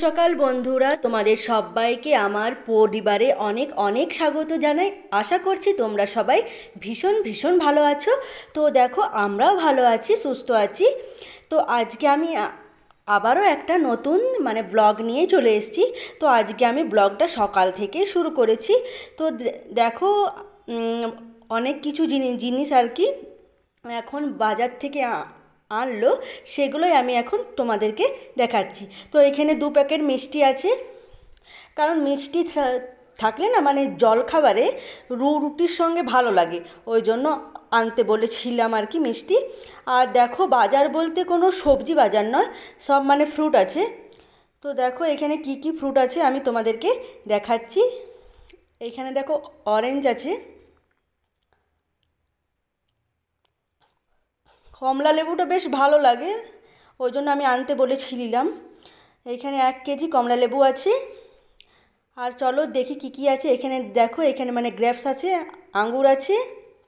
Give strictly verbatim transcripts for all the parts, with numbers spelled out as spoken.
সকাল বন্ধুরা, তোমাদের সবাইকে আমার পরিবারে অনেক অনেক স্বাগত জানাই। আশা করছি তোমরা সবাই ভীষণ ভীষণ ভালো আছো। তো দেখো, আমরাও ভালো আছি, সুস্থ আছি। তো আজকে আমি আবারও একটা নতুন মানে ব্লগ নিয়ে চলে এসেছি। তো আজকে আমি ব্লগটা সকাল থেকে শুরু করেছি। তো দেখো, অনেক কিছু জিনিস জিনিস আর কি এখন বাজার থেকে আনলো, সেগুলোই আমি এখন তোমাদেরকে দেখাচ্ছি। তো এখানে দু প্যাকেট মিষ্টি আছে, কারণ মিষ্টি থাকলে না মানে জলখাবারে রুটির সঙ্গে ভালো লাগে, ওই জন্য আনতে বলেছিলাম আর কি মিষ্টি। আর দেখো, বাজার বলতে কোনো সবজি বাজার নয়, সব মানে ফ্রুট আছে। তো দেখো এখানে কি কি ফ্রুট আছে আমি তোমাদেরকে দেখাচ্ছি। এখানে দেখো অরেঞ্জ আছে, কমলা লেবুটা বেশ ভালো লাগে, ওই জন্য আমি আনতে বলেছিলাম। এখানে এক কেজি কমলা লেবু আছে। আর চলো দেখি কি কি আছে। এখানে দেখো, এখানে মানে গ্রেপস আছে, আঙ্গুর আছে,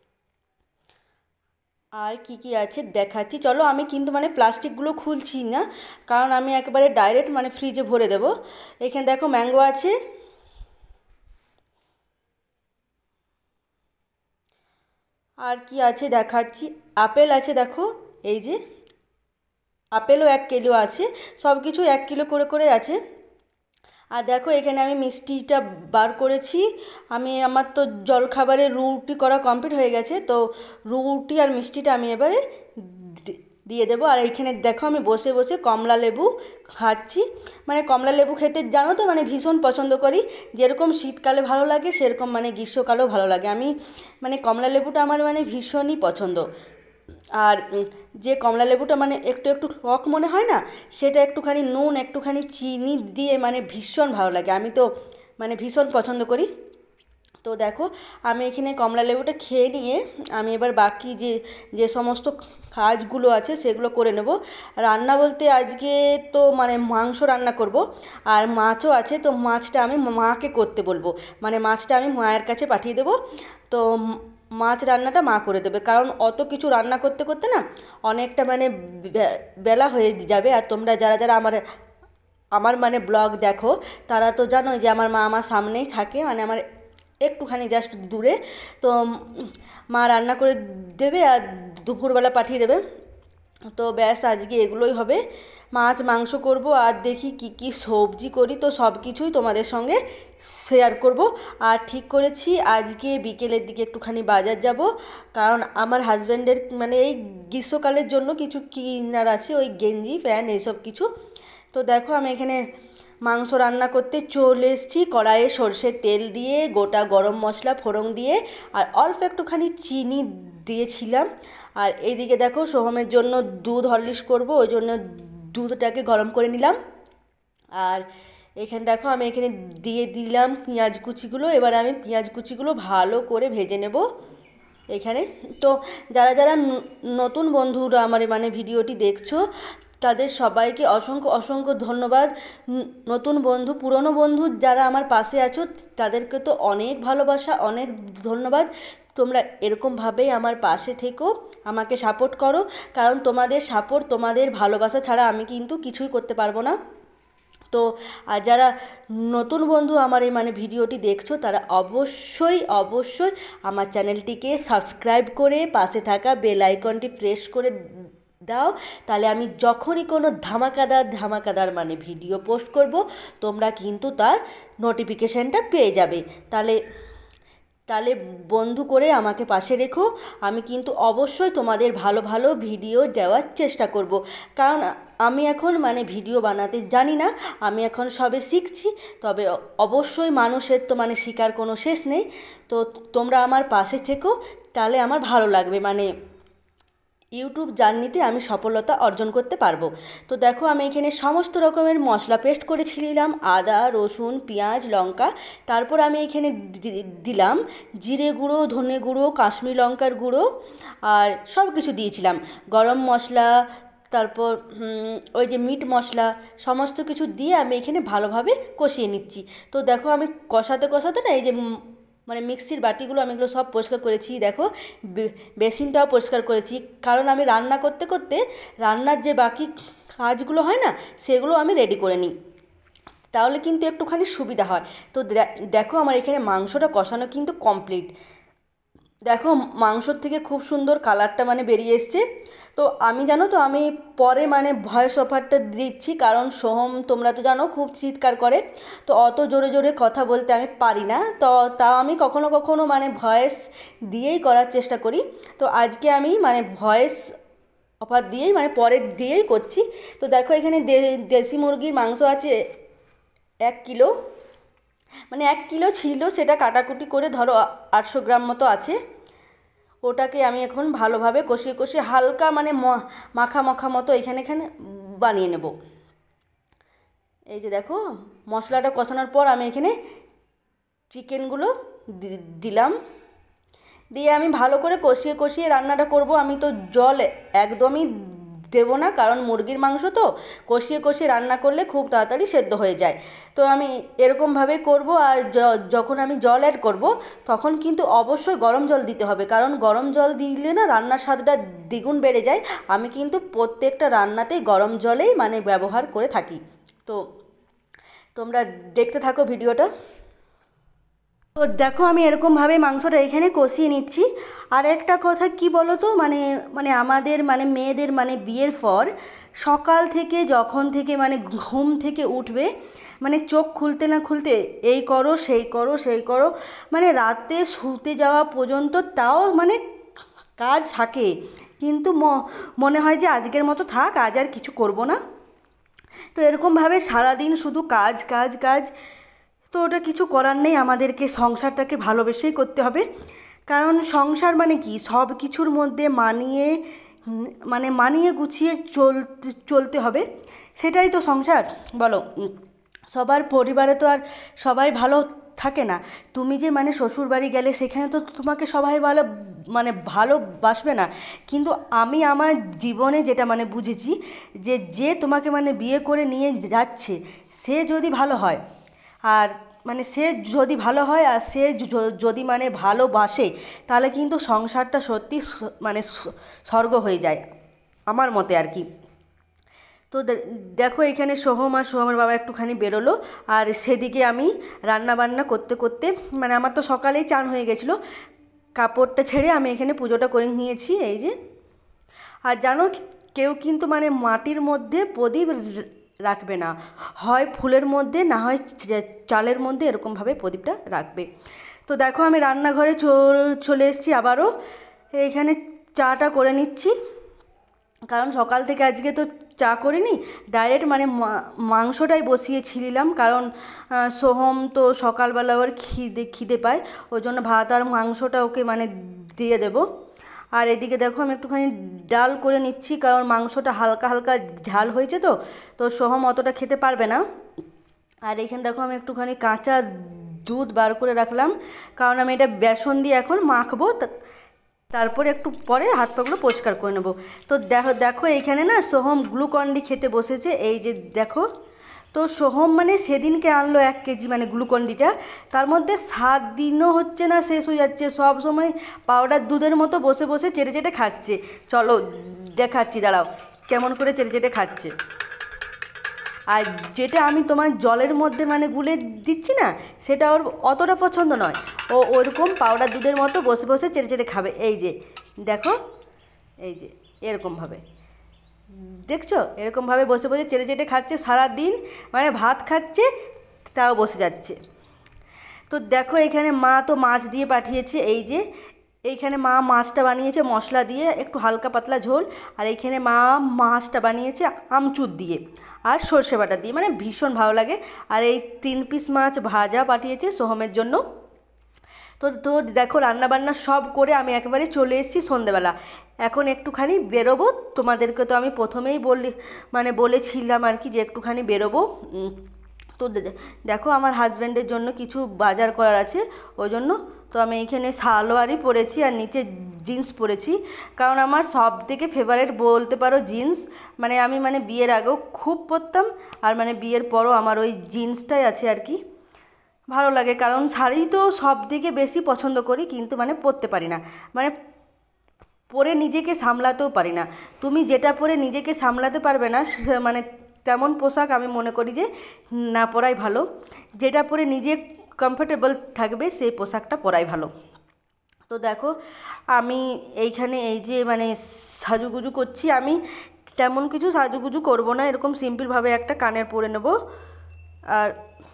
আর কি কি আছে দেখাচ্ছি। চলো, আমি কিন্তু মানে প্লাস্টিকগুলো খুলছি না, কারণ আমি একেবারে ডাইরেক্ট মানে ফ্রিজে ভরে দেব। এখানে দেখো ম্যাঙ্গো আছে, আর কি আছে দেখাচ্ছি। আপেল আছে, দেখো এই যে আপেলও এক কিলো আছে, সব কিছু এক কিলো করে করে আছে। আর দেখো এখানে আমি মিষ্টিটা বার করেছি। আমি আমার তো জলখাবারে রুটি করা কমপ্লিট হয়ে গেছে, তো রুটি আর মিষ্টিটা আমি এবারে দিয়ে দেবো। আর এইখানে দেখো আমি বসে বসে কমলা লেবু খাচ্ছি। মানে কমলা লেবু খেতে জানো তো মানে ভীষণ পছন্দ করি। যেরকম শীতকালে ভালো লাগে, সেরকম মানে গ্রীষ্মকালেও ভালো লাগে। আমি মানে কমলা লেবুটা আমার মানে ভীষণই পছন্দ। আর যে কমলা লেবুটা মানে একটু একটু টক মনে হয় না, সেটা একটুখানি নুন একটুখানি চিনি দিয়ে মানে ভীষণ ভালো লাগে। আমি তো মানে ভীষণ পছন্দ করি। তো দেখো, আমি এখানে কমলা লেবুটা খেয়ে নিয়ে আমি এবার বাকি যে যে সমস্ত কাজগুলো আছে সেগুলো করে নেব। রান্না বলতে আজকে তো মানে মাংস রান্না করব, আর মাছও আছে। তো মাছটা আমি মাকে করতে বলবো, মানে মাছটা আমি মায়ের কাছে পাঠিয়ে দেবো। তো মাছ রান্নাটা মা করে দেবে, কারণ অত কিছু রান্না করতে করতে না অনেকটা মানে বেলা হয়ে যাবে। আর তোমরা যারা যারা আমার আমার মানে ব্লগ দেখো, তারা তো জানোই যে আমার মা আমার সামনেই থাকে, মানে আমার একটুখানি জাস্ট দূরে। তো মা রান্না করে দেবে আর দুপুরবেলা পাঠিয়ে দেবে। তো ব্যাস, আজকে এগুলোই হবে। মাছ মাংস করব, আর দেখি কি কি সবজি করি। তো সব কিছুই তোমাদের সঙ্গে শেয়ার করব। আর ঠিক করেছি আজকে বিকেলের দিকে একটুখানি বাজার যাব, কারণ আমার হাজব্যান্ডের মানে এই গ্রীষ্মকালের জন্য কিছু কিনার আছে, ওই গেঞ্জি প্যান্ট এইসব কিছু। তো দেখো, আমি এখানে মাংস রান্না করতে চলে এসেছি। কড়াইয়ে সর্ষের তেল দিয়ে গোটা গরম মশলা ফোড়ন দিয়ে আর অল্প একটুখানি চিনি দিয়েছিলাম। আর এইদিকে দেখো, সোহমের জন্য দুধ হরলিক্স করব, ওই জন্য দুধটাকে গরম করে নিলাম। আর এখানে দেখো, আমি এখানে দিয়ে দিলাম পেঁয়াজ কুচিগুলো। এবার আমি পেঁয়াজ কুচিগুলো ভালো করে ভেজে নেব এখানে। তো যারা যারা নতুন বন্ধুরা আমার মানে ভিডিওটি দেখছো, তাদের সবাইকে অসংখ্য অসংখ্য ধন্যবাদ। নতুন বন্ধু, পুরনো বন্ধু যারা আমার পাশে আছো, তাদেরকে তো অনেক ভালোবাসা, অনেক ধন্যবাদ। তোমরা এরকমভাবেই আমার পাশে থেকো, আমাকে সাপোর্ট করো, কারণ তোমাদের সাপোর্ট, তোমাদের ভালোবাসা ছাড়া আমি কিন্তু কিছুই করতে পারবো না। তো আর যারা নতুন বন্ধু আমার এই মানে ভিডিওটি দেখছো, তারা অবশ্যই অবশ্যই আমার চ্যানেলটিকে সাবস্ক্রাইব করে পাশে থাকা বেল আইকনটি প্রেস করে দাও। তাহলে আমি যখনই কোনো ধামাকাদার ধামাকাদার মানে ভিডিও পোস্ট করব, তোমরা কিন্তু তার নোটিফিকেশানটা পেয়ে যাবে। তাহলে তাহলে বন্ধু করে আমাকে পাশে রেখো। আমি কিন্তু অবশ্যই তোমাদের ভালো ভালো ভিডিও দেওয়ার চেষ্টা করব, কারণ আমি এখন মানে ভিডিও বানাতে জানি না, আমি এখন সবে শিখছি। তবে অবশ্যই মানুষের তো মানে শেখার কোনো শেষ নেই। তো তোমরা আমার পাশে থেকো, তাহলে আমার ভালো লাগবে, মানে ইউটিউব জার্নিতে আমি সফলতা অর্জন করতে পারবো। তো দেখো, আমি এখানে সমস্ত রকমের মশলা পেস্ট করেছিলাম, আদা রসুন পেঁয়াজ লঙ্কা। তারপর আমি এখানে দিলাম জিরে গুঁড়ো, ধনে গুঁড়ো, কাশ্মীরি লঙ্কার গুঁড়ো, আর সব কিছু দিয়েছিলাম, গরম মশলা, তারপর ওই যে মিট মশলা, সমস্ত কিছু দিয়ে আমি এখানে ভালোভাবে কষিয়ে নিচ্ছি। তো দেখো, আমি কষাতে কষাতে না এই যে মানে মিক্সির বাটিগুলো আমি এগুলো সব পরিষ্কার করেছি। দেখো, বেসিনটাও পরিষ্কার করেছি, কারণ আমি রান্না করতে করতে রান্নার যে বাকি কাজগুলো হয় না, সেগুলো আমি রেডি করে নিই। তাহলে কিন্তু একটুখানি সুবিধা হয়। তো দেখো আমার এখানে মাংসটা কষানো কিন্তু কমপ্লিট। দেখো মাংসর থেকে খুব সুন্দর কালারটা মানে বেরিয়ে এসছে। তো আমি জানো তো আমি পরে মানে ভয়েস ওভারটা দিচ্ছি, কারণ সোহম তোমরা তো জানো খুব চিৎকার করে, তো অত জোরে জোরে কথা বলতে আমি পারি না। তো তাও আমি কখনো কখনো মানে ভয়েস দিয়েই করার চেষ্টা করি। তো আজকে আমি মানে ভয়েস ওভার দিয়েই মানে পরে দিয়েই করছি। তো দেখো এখানে দেশি মুরগির মাংস আছে এক কিলো, মানে এক কিলো ছিল, সেটা কাটাকুটি করে ধরো আটশো গ্রাম মতো আছে। ওটাকে আমি এখন ভালোভাবে কষিয়ে কষিয়ে হালকা মানে মাখা মাখা মতো এখানে এখানে বানিয়ে নেব। এই যে দেখো মশলাটা কষানোর পর আমি এখানে চিকেনগুলো দিলাম, দিয়ে আমি ভালো করে কষিয়ে কষিয়ে রান্নাটা করব। আমি তো জল একদমই দেবো না, কারণ মুরগির মাংস তো কষিয়ে কষিয়ে রান্না করলে খুব তাড়াতাড়ি সেদ্ধ হয়ে যায়। তো আমি এরকমভাবে করব। আর যখন আমি জল অ্যাড করব তখন কিন্তু অবশ্যই গরম জল দিতে হবে, কারণ গরম জল দিলে না রান্নার স্বাদটা দ্বিগুণ বেড়ে যায়। আমি কিন্তু প্রত্যেকটা রান্নাতেই গরম জলেই মানে ব্যবহার করে থাকি। তো তোমরা দেখতে থাকো ভিডিওটা। তো দেখো আমি এরকমভাবে মাংসটা এখানে কষিয়ে নিচ্ছি। আর একটা কথা কি বলো তো, মানে মানে আমাদের মানে মেয়েদের মানে বিয়ের পর সকাল থেকে যখন থেকে মানে ঘুম থেকে উঠবে, মানে চোখ খুলতে না খুলতে এই করো সেই করো সেই করো, মানে রাতে শুতে যাওয়া পর্যন্ত তাও মানে কাজ থাকে, কিন্তু মনে হয় যে আজকের মতো থাক, আজ আর কিছু করব না। তো এরকমভাবে সারাদিন শুধু কাজ কাজ কাজ। তো ওটা কিছু করার নেই, আমাদেরকে সংসারটাকে ভালোবেসেই করতে হবে। কারণ সংসার মানে কি, সব কিছুর মধ্যে মানিয়ে মানে মানিয়ে গুছিয়ে চলতে চলতে হবে, সেটাই তো সংসার বলো। সবার পরিবারে তো আর সবাই ভালো থাকে না। তুমি যে মানে শ্বশুর বাড়ি গেলে সেখানে তো তোমাকে সবাই ভালো মানে ভালোবাসবে না, কিন্তু আমি আমার জীবনে যেটা মানে বুঝেছি যে যে তোমাকে মানে বিয়ে করে নিয়ে যাচ্ছে সে যদি ভালো হয়, আর মানে সে যদি ভালো হয় আর সে যদি মানে ভালোবাসে, তাহলে কিন্তু সংসারটা সত্যি মানে স্বর্গ হয়ে যায় আমার মতে আর কি। তো দেখো এখানে সোহম আর সোহমের বাবা একটুখানি বেরোলো, আর সেদিকে আমি রান্না বান্না করতে করতে মানে আমার তো সকালেই চান হয়ে গেছিলো, কাপড়টা ছেড়ে আমি এখানে পুজোটা করে নিয়েছি এই যে। আর জানো কেউ কিন্তু মানে মাটির মধ্যে প্রদীপ রাখবে না, হয় ফুলের মধ্যে না হয় চালের মধ্যে, এরকমভাবে প্রদীপটা রাখবে। তো দেখো আমি রান্নাঘরে চলে এসেছি আবারও, এইখানে চাটা করে নিচ্ছি, কারণ সকাল থেকে আজকে তো চা করিনি, ডাইরেক্ট মানে মাংসটাই বসিয়েছিলাম, কারণ সোহম তো সকালবেলা আবার খিদে খিদে পায়, ওই জন্য ভাত আর মাংসটা ওকে মানে দিয়ে দেবো। আর এদিকে দেখো আমি একটুখানি ডাল করে নিচ্ছি, কারণ মাংসটা হালকা হালকা ঝাল হয়েছে তো তো সোহম অতটা খেতে পারবে না। আর এখানে দেখো আমি একটুখানি কাঁচা দুধ বার করে রাখলাম, কারণ আমি এটা বেসন দিয়ে এখন মাখবো, তারপরে একটু পরে হাত পাগুলো পরিষ্কার করে নেবো। তো দেখো দেখো এইখানে না সোহম গ্লুকন্ডি খেতে বসেছে, এই যে দেখো। তো সোহম মানে সেদিনকে আনলো এক কেজি মানে গ্লুকন্ডিটা, তার মধ্যে সাত দিনও হচ্ছে না শেষ হয়ে যাচ্ছে, সব সময় পাউডার দুধের মতো বসে বসে চেটে চেটে খাচ্ছে। চলো দেখাচ্ছি, দাঁড়াও কেমন করে চেটে চেটে খাচ্ছে। আর যেটা আমি তোমার জলের মধ্যে মানে গুলে দিচ্ছি না, সেটা ওর অতটা পছন্দ নয়, ও ওরকম পাউডার দুধের মতো বসে বসে চেটে চেটে খাবে। এই যে দেখো, এই যে এরকমভাবে দেখছো, এরকমভাবে বসে বসে চেটে চেটে খাচ্ছে সারা দিন, মানে ভাত খাচ্ছে তাও বসে যাচ্ছে। তো দেখো এখানে মা তো মাছ দিয়ে পাঠিয়েছে, এই যে এইখানে মা মাছটা বানিয়েছে মশলা দিয়ে একটু হালকা পাতলা ঝোল, আর এইখানে মা মাছটা বানিয়েছে আমচুর দিয়ে আর সর্ষে বাটা দিয়ে, মানে ভীষণ ভালো লাগে। আর এই তিন পিস মাছ ভাজা পাঠিয়েছে সোহমের জন্য। তো তো দেখো রান্নাবান্না সব করে আমি একেবারে চলে এসেছি সন্ধেবেলা, এখন একটুখানি বেরোবো। তোমাদেরকে তো আমি প্রথমেই বলি মানে বলেছিলাম আর কি যে একটুখানি বেরোবো। তো দেখো আমার হাজব্যান্ডের জন্য কিছু বাজার করার আছে, ওই জন্য তো আমি এইখানে সালোয়ারই পরেছি আর নিচে জিন্স পরেছি, কারণ আমার সব থেকে ফেভারিট বলতে পারো জিন্স, মানে আমি মানে বিয়ের আগেও খুব পরতাম, আর মানে বিয়ের পরও আমার ওই জিন্সটাই আছে আর কি, ভালো লাগে। কারণ শাড়ি তো সব থেকে বেশি পছন্দ করি, কিন্তু মানে পরতে পারি না, মানে পরে নিজেকে সামলাতেও পারি না। তুমি যেটা পরে নিজেকে সামলাতে পারবে না মানে তেমন পোশাক আমি মনে করি যে না পরাই ভালো। যেটা পরে নিজে কমফোর্টেবল থাকবে সেই পোশাকটা পরাই ভালো। তো দেখো আমি এইখানে এই যে মানে সাজুগুজু করছি, আমি তেমন কিছু সাজুগুজু করব না, এরকম সিম্পলভাবে একটা কানের পরে নেব। আর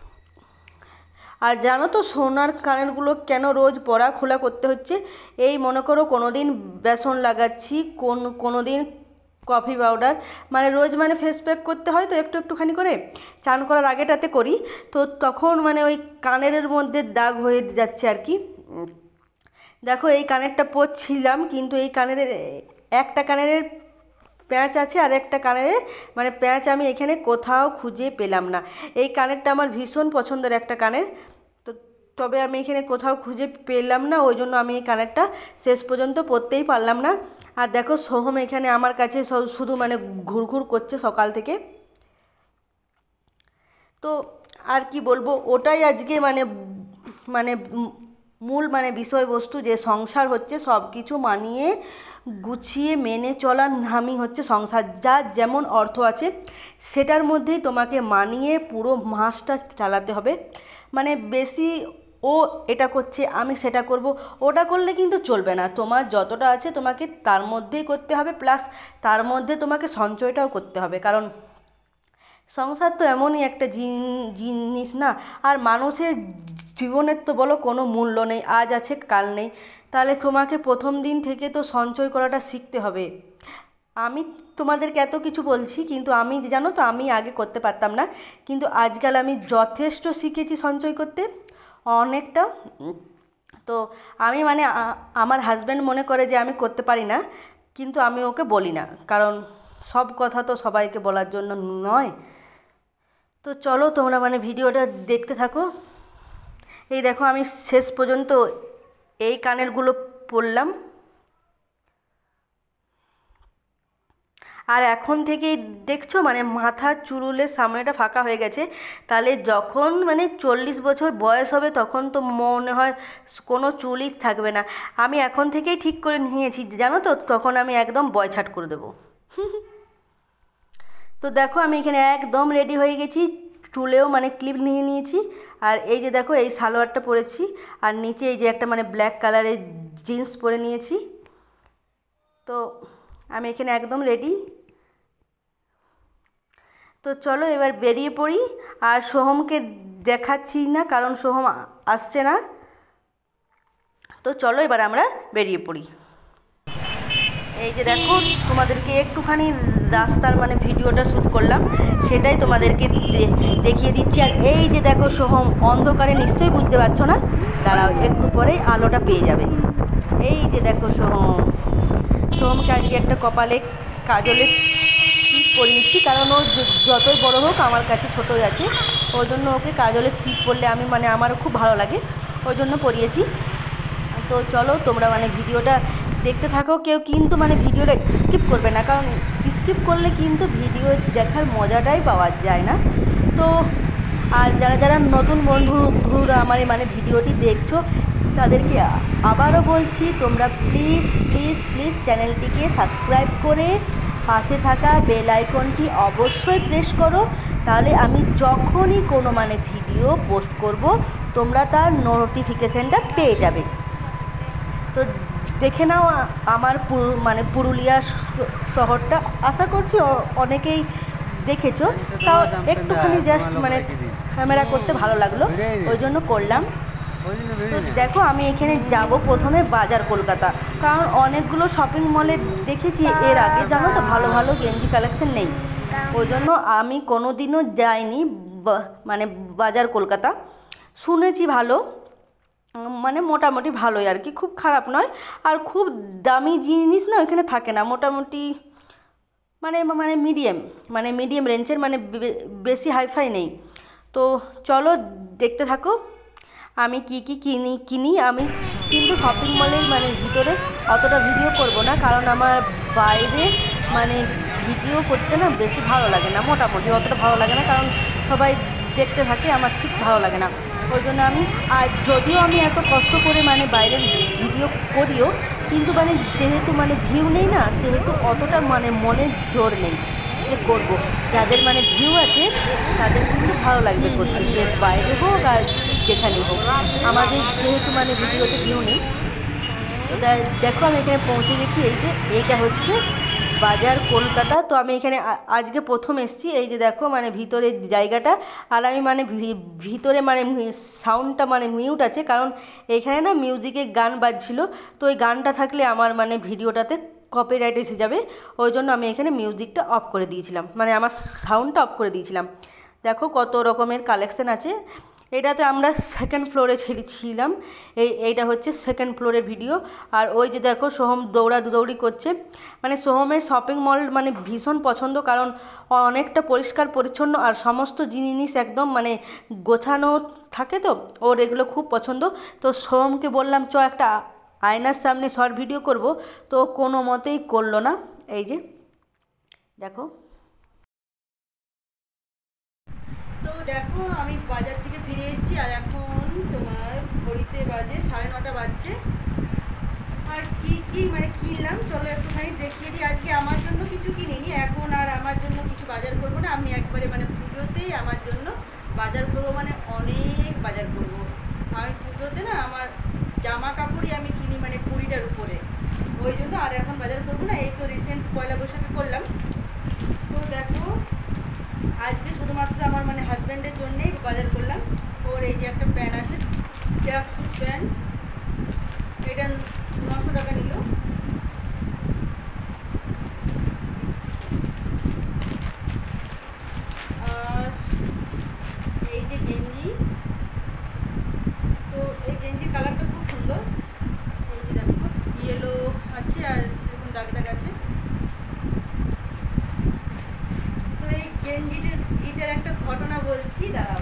আর জানো তো সোনার কানেরগুলো কেন রোজ পরা খোলা করতে হচ্ছে? এই মনে করো কোনো দিন বেসন লাগাচ্ছি, কোন কোনো দিন কফি পাউডার, মানে রোজ মানে ফেস প্যাক করতে হয় তো একটু একটুখানি করে, চান করার আগেটাতে করি, তো তখন মানে ওই কানের মধ্যে দাগ হয়ে যাচ্ছে আর কি। দেখো এই কানেরটা পরছিলাম, কিন্তু এই কানের একটা কানের প্যাঁচ আছে আর একটা কানের মানে প্যাঁচ আমি এখানে কোথাও খুঁজে পেলাম না। এই কানেরটা আমার ভীষণ পছন্দের একটা কানের, তো তবে আমি এখানে কোথাও খুঁজে পেলাম না, ওই জন্য আমি এই কানেরটা শেষ পর্যন্ত পরতেই পারলাম না। আর দেখো সোহম এখানে আমার কাছে শুধু মানে ঘুরঘুর করছে সকাল থেকে। তো আর কি বলবো, ওটাই আজকে মানে মানে মূল মানে বিষয়বস্তু, যে সংসার হচ্ছে সব কিছু মানিয়ে গুছিয়ে মেনে চলার নামই হচ্ছে সংসার। যার যেমন অর্থ আছে সেটার মধ্যেই তোমাকে মানিয়ে পুরো মাসটা চালাতে হবে। মানে বেশি ও এটা করছে আমি সেটা করব ওটা করলে কিন্তু চলবে না। তোমার যতটা আছে তোমাকে তার মধ্যেই করতে হবে, প্লাস তার মধ্যে তোমাকে সঞ্চয়টাও করতে হবে, কারণ সংসার তো এমনই একটা জিনিস না। আর মানুষের জীবনের তো বলো কোনো মূল্য নেই, আজ আছে কাল নেই, তাহলে তোমাকে প্রথম দিন থেকে তো সঞ্চয় করাটা শিখতে হবে। আমি তোমাদেরকে এত কিছু বলছি, কিন্তু আমি জানো তো আমি আগে করতে পারতাম না, কিন্তু আজকাল আমি যথেষ্ট শিখেছি সঞ্চয় করতে, অনেকটা। তো আমি মানে আমার হাজব্যান্ড মনে করে যে আমি করতে পারি না, কিন্তু আমি ওকে বলি না, কারণ সব কথা তো সবাইকে বলার জন্য নয়। তো চলো তোমরা মানে ভিডিওটা দেখতে থাকো। এই দেখো আমি শেষ পর্যন্ত এই কানেরগুলো পরলাম, আর এখন থেকেই দেখছো মানে মাথার চুলের সামনেটা ফাঁকা হয়ে গেছে, তাহলে যখন মানে চল্লিশ বছর বয়স হবে তখন তো মনে হয় কোনো চুলই থাকবে না। আমি এখন থেকেই ঠিক করে নিয়েছি জানো তো, তখন আমি একদম বয়ছাট করে দেবো। তো দেখো আমি এখানে একদম রেডি হয়ে গেছি, চুলেও মানে ক্লিপ নিয়ে নিয়েছি, আর এই যে দেখো এই সালোয়ারটা পরেছি, আর নিচে এই যে একটা মানে ব্ল্যাক কালারের জিন্স পরে নিয়েছি। তো আমি এখানে একদম রেডি। তো চলো এবার বেরিয়ে পড়ি, আর সোহমকে দেখাচ্ছি না কারণ সোহম আসছে না। তো চলো এবার আমরা বেরিয়ে পড়ি। এই যে দেখো তোমাদেরকে একটুখানি রাস্তার মানে ভিডিওটা শ্যুট করলাম, সেটাই তোমাদেরকে দেখিয়ে দিচ্ছি। আর এই যে দেখো সোহম অন্ধকারে নিশ্চয়ই বুঝতে পারছো না, দাঁড়াও একটু পরেই আলোটা পেয়ে যাবে। এই যে দেখো সোহম, সোহমকে আজকে একটা কপালে কাজলের টিপ পরিয়েছি, কারণ ও যতই বড় হোক আমার কাছে ছোটোই আছে, ওই জন্য ওকে কাজলের টিপ পরলে আমি মানে আমারও খুব ভালো লাগে, ওই জন্য পরিয়েছি। তো চলো তোমরা মানে ভিডিওটা দেখতে থাকো, কেউ কিন্তু মানে ভিডিওটা স্কিপ করবে না, কারণ স্কিপ করলে কিন্তু ভিডিও দেখার মজাটাই পাওয়া যায় না। তো আর যারা যারা নতুন বন্ধুরা আমার মানে ভিডিওটি দেখছো তাদেরকে আবারও বলছি, তোমরা প্লিজ প্লিজ প্লিজ চ্যানেলটিকে সাবস্ক্রাইব করে পাশে থাকা বেল আইকনটি অবশ্যই প্রেস করো, তাহলে আমি যখনই কোনো মানে ভিডিও পোস্ট করব তোমরা তার নোটিফিকেশানটা পেয়ে যাবে। তো দেখে নাও আমার মানে পুরুলিয়া শহরটা, আশা করছি অনেকেই দেখেছো, তাও একটুখানি জাস্ট মানে ক্যামেরা করতে ভালো লাগলো ওই জন্য করলাম। তো দেখো আমি এখানে যাব প্রথমে বাজার কলকাতা, কারণ অনেকগুলো শপিং মলে দেখেছি এর আগে জানো তো ভালো ভালো গেঞ্জি কালেকশন নেই, ওই জন্য আমি কোনো দিনও যাইনি মানে বাজার কলকাতা। শুনেছি ভালো, মানে মোটামুটি ভালোই আর কি, খুব খারাপ নয়, আর খুব দামি জিনিস না ওইখানে থাকে না, মোটামুটি মানে মানে মিডিয়াম মানে মিডিয়াম রেঞ্জের, মানে বেশি হাইফাই নেই। তো চলো দেখতে থাকো আমি কি কি কিনি কিনি আমি কিন্তু শপিং মলের মানে ভিতরে অতটা ভিডিও করব না, কারণ আমার বাইরে মানে ভিডিও করতে না বেশি ভালো লাগে না, মোটামুটি অতটা ভালো লাগে না, কারণ সবাই দেখতে থাকে, আমার ঠিক ভালো লাগে না, ওই জন্য আমি আর যদিও আমি এত কষ্ট করে মানে বাইরের ভিডিও করিও, কিন্তু মানে যেহেতু মানে ভিউ নেই না, সেহেতু অতটা মানে মনে জোর নেই যে আসলে করব, যাদের মানে ভিউ আছে তাদের কিন্তু ভালো লাগবে করতে, সে বাইরে হোক আর যেখানেই হোক। আমাদের যেহেতু মানে ভিডিওতে ভিউ নেই, তো দেখো আমি এখানে পৌঁছে গেছি। এই যে এইটা হচ্ছে বাজার কলকাতা। তো আমি এখানে আজকে প্রথম এসেছি। এই যে দেখো মানে ভিতরের জায়গাটা, আর আমি মানে ভিতরে মানে সাউন্ডটা মানে মিউট আছে, কারণ এখানে না মিউজিকের গান বাজছিল। তো ওই গানটা থাকলে আমার মানে ভিডিওটাতে কপিরাইট এসে যাবে, ওই জন্য আমি এখানে মিউজিকটা অফ করে দিয়েছিলাম, মানে আমার সাউন্ডটা অফ করে দিয়েছিলাম। দেখো কত রকমের কালেকশন আছে। এটাতে আমরা সেকেন্ড ফ্লোরে ছিলাম। এই এইটা হচ্ছে সেকেন্ড ফ্লোরের ভিডিও। আর ওই যে দেখো সোহম দৌড়া দৌড়ি করছে। মানে সোহমের শপিং মল মানে ভীষণ পছন্দ, কারণ অনেকটা পরিষ্কার পরিচ্ছন্ন আর সমস্ত জিনিস একদম মানে গোছানো থাকে, তো ওর এগুলো খুব পছন্দ। তো সোহমকে বললাম চ একটা আয়নার সামনে শর্ট ভিডিও করব, তো কোনো মতেই করলো না। এই যে দেখো, তো দেখো আমি বাজার থেকে ফিরে এসেছি, আর এখন তোমার ঘড়িতে বাজে সাড়ে নটা বাজছে। আর কি কি মানে কিনলাম চলো একটুখানি দেখিয়ে দিই। আজকে আমার জন্য কিছু কিনিনি, এখন আর আমার জন্য কিছু বাজার করবো না, আমি একবারে মানে পুজোতেই আমার জন্য বাজার করবো, মানে অনেক বাজার করবো আমি পুজোতে। না আমার জামা কাপড়ই আমি কিনি মানে কুড়িটার উপরে, ওই জন্য আর এখন বাজার করবো না। এই তো রিসেন্ট পয়লা বৈশাখে করলাম। তো দেখো আজকে শুধুমাত্র আমার মানে হাজব্যান্ডের জন্যেই বাজার করলাম। ওর এই যে একটা প্যান্ট আছে, ট্র্যাক স্যুট প্যান্ট, এটা নশো টাকা নিল। আর এই যে গেঞ্জি, তো এই গেঞ্জির কালারটা খুব সুন্দর। এই যে দেখো ইয়েলো আছে আর এরকম দাগ দাগ আছে। তো এই গেঞ্জিটার এটার একটা ঘটনা বলছি, দাঁড়াও।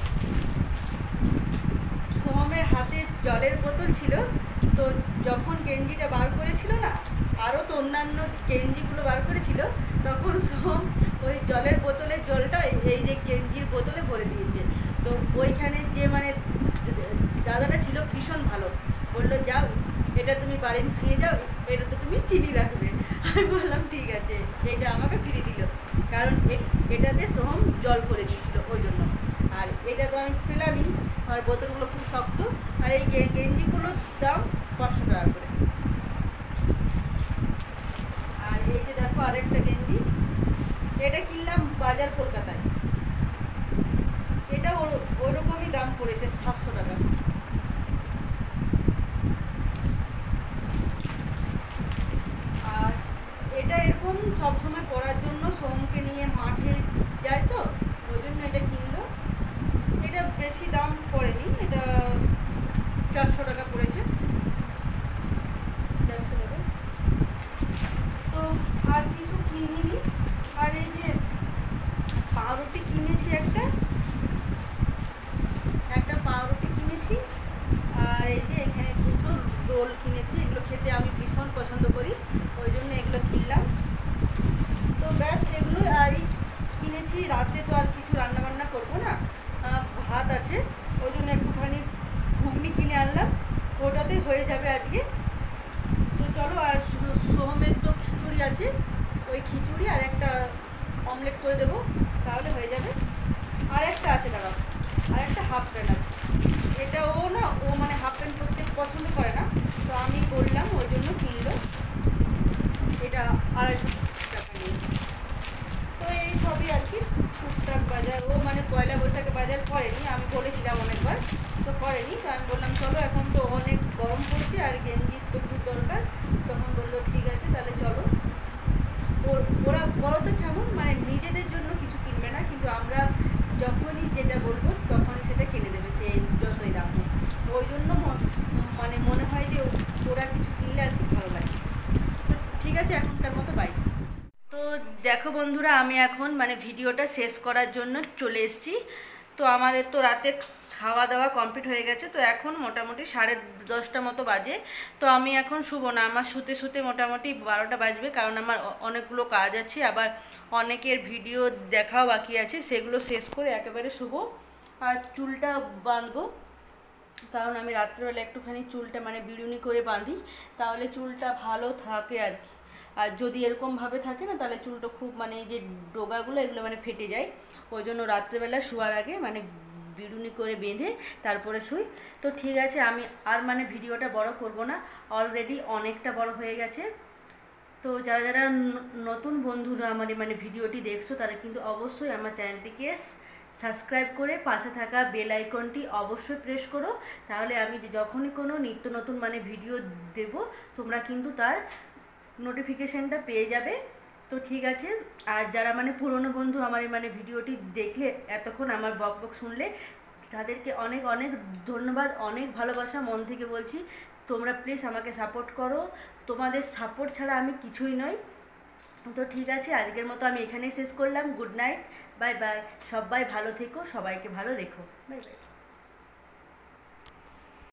সোহমের হাতে জলের বোতল ছিল, তো যখন গেঞ্জিটা বার করেছিল না, আরও তো অন্যান্য গেঞ্জিগুলো বার করেছিল, তখন সোহম ওই জলের বোতলের জলটা এই যে গেঞ্জির বোতলে ভরে দিয়েছে। তো ওইখানে যে মানে দাদাটা ছিল ভীষণ ভালো, বললো যাও এটা তুমি বাড়ি নিয়ে যাও, এটা তো তুমি চিনি রাখবে। আমি বললাম ঠিক আছে, এটা আমাকে ফিরিয়ে দিল, কারণ এটাতে সোহম জল ভরে দিয়েছিল ওই জন্য। আর এটা তো আমি পেলামই, আর বোতলগুলো খুব শক্ত। আর এই গেঞ্জিগুলোর দাম পাঁচশো টাকা করে। আর এই যে দেখো আরেকটা গেঞ্জি, এটা কিনলাম বাজার কলকাতায়, এটা ওরকমই দাম পড়েছে সাতশো টাকা। আর এটা এরকম সবসময় পরার জন্য সোহমকে নিয়ে মাঠে যায়, তো ওই জন্য এটা কিনলো। এটা বেশি দাম পড়েনি, এটা চারশো টাকা পড়েছে, চারশো টাকা। তো আর কিছু কিনিনি। আর এই যে পাউরুটি কিনেছি, একটা একটা পাউরুটি কিনেছি। আর এই যে এখানে দুটো রোল কিনেছি, এগুলো খেতে আমি ভীষণ পছন্দ করি, ওই জন্য এগুলো কিনলাম। তো ব্যাস এগুলো আর কিনেছি। রাতে তো আর কিছু রান্নাবান্না করবো না, ভাত আছে, ওই জন্য একটুখানি ঘুগনি কিনে আনলাম, ওটাতে হয়ে যাবে আজকে। তো চলো, আর সোহমের তো খিচুড়ি আছে, ওই খিচুড়ি আর একটা অমলেট করে দেবো, তাহলে হয়ে যাবে। আর একটা আছে দাঁড়াও, আর একটা হাফ প্যান্ট আছে, এটা ও না ও মানে হাফ প্যান্ট পরতে পছন্দ করে না, তো আমি বললাম ওই জন্য কিনলো। এটা আড়াইশো টাকা নিয়েছি। তো এই সবই আর কি টুকটাক বাজার। ও মানে পয়লা বৈশাখে বাজার করেনি, আমি বলেছিলাম অনেকবার, তো করেনি। তো আমি বললাম চলো, এখন তো অনেক গরম পড়ছে আর গেঞ্জির তো খুব দরকার, তখন বললো ঠিক আছে তাহলে চলো। ওরা বলো তো কেমন, মানে নিজেদের জন্য কিছু কিনবে না, কিন্তু আমরা যখনই যেটা বলবো তখনই সেটা কিনে দেবে, সে যতই দাম হোক। ওই জন্য মানে মনে হয় যে ওরা কিছু কিনলে আর কি ভালো লাগে। তো ঠিক আছে, এখনকার মতো বাই। তো দেখো বন্ধুরা, আমি এখন মানে ভিডিওটা শেষ করার জন্য চলে এসেছি। তো আমাদের তো রাতে খাওয়া দাওয়া কমপ্লিট হয়ে গেছে, তো এখন মোটামুটি সাড়ে দশটা মতো বাজে। তো আমি এখন শুবো না, আমার শুতে শুতে মোটামুটি বারোটা বাজবে, কারণ আমার অনেকগুলো কাজ আছে, আবার অনেকের ভিডিও দেখাও বাকি আছে, সেগুলো শেষ করে একেবারে শুবো। আর চুলটা বাঁধবো, কারণ আমি রাত্রেবেলা একটুখানি চুলটা মানে বিড়ুনি করে বাঁধি, তাহলে চুলটা ভালো থাকে আর কি। আর যদি এরকমভাবে থাকে না তাহলে চুলটা খুব মানে এই যে ডোগাগুলো এগুলো মানে ফেটে যায়। ওই জন্য রাত্রেবেলা শোয়ার আগে মানে বিড়ুনি করে বেঁধে তারপরে শুই। তো ঠিক আছে, আমি আর মানে ভিডিওটা বড় করব না, অলরেডি অনেকটা বড় হয়ে গেছে। তো যারা যারা নতুন বন্ধুরা আমার মানে ভিডিওটি দেখছো তারা কিন্তু অবশ্যই আমার চ্যানেলটিকে সাবস্ক্রাইব করে পাশে থাকা বেল আইকনটি অবশ্যই প্রেস করো, তাহলে আমি যখনই কোনো নিত্য নতুন মানে ভিডিও দেব তোমরা কিন্তু তার নোটিফিকেশানটা পেয়ে যাবে। তো ঠিক আছে, আর যারা মানে পুরনো বন্ধু আমার এই মানে ভিডিওটি দেখলে এতক্ষণ আমার বক বক শুনলে তাদেরকে অনেক অনেক ধন্যবাদ, অনেক ভালোবাসা মন থেকে বলছি। তোমরা প্লিজ আমাকে সাপোর্ট করো, তোমাদের সাপোর্ট ছাড়া আমি কিছুই নই। তো ঠিক আছে, আজকের মতো আমি এখানেই শেষ করলাম। গুড নাইট, বাই বাই, সবাই ভালো থেকো, সবাইকে ভালো রেখো, বাই বাই।